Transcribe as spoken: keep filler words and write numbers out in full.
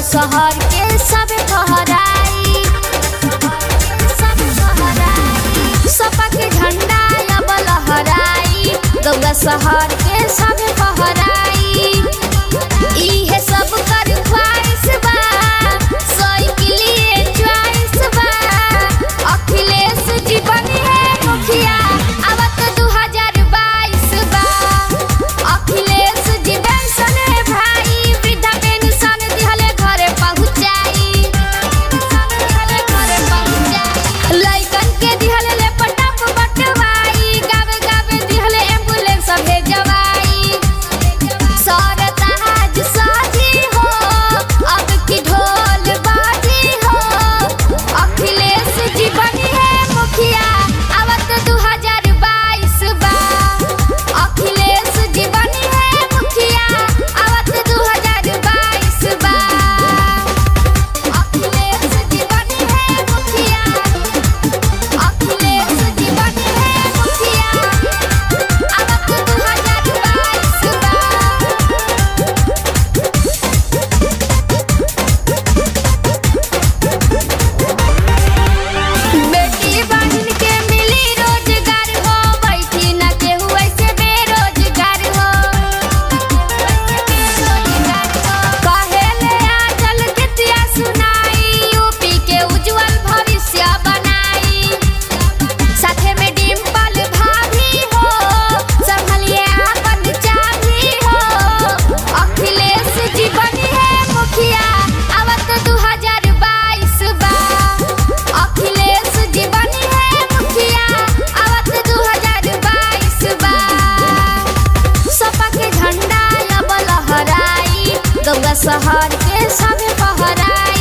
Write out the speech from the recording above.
शहर के सब फहराई, सपा के झंडा अब लहराई, गौवा शहर के सब फहराई। इहे सब कर ख्वाहिश बा, साइकिलिए च्वाइस बा, अखिलेश जी बनी है मुखिया अब तो दो हजार बाईस बा। अखिलेश जी पेंशन है भाई, वृद्धा पेंशन दिहले घरे पहुंचाई, घरे पहुंचाई। लइकन के दिहले ले पटप बटवाई, गावे गावे दिहले एम्बुलेंस भेजवाई। सरताज साजी हो अब की ढोल बाजी हो, अखिलेश जी बनी है मुखिया अब तो दो हजार बाईस बा। अखिलेश जी बनी है मुखिया अब तो दो हजार बाईस बा। अखिलेश जी बनी है मुखिया, अखिलेश जी बनी है मुखिया अब तो दो हजार बाईस बा। बेटी बहन के मिली रोजगार हो, बैठी न केहू ऐसे बेरोजगार हो। कहेले आजल गीतिया सुनाई, यूपी के उज्जवल भविष्य बनाई। साथे में डिम्पल भाभी हो, संभलिए आपन चाभी हो। अखिलेश जी बनी है मुखिया अब तो दो हजार बाईस बा। अखिलेश जी बनी है मुखिया अब तो दो हजार बाईस बा। सपा के झंडा अब लहराई, गौवा शहर के सब फहराई।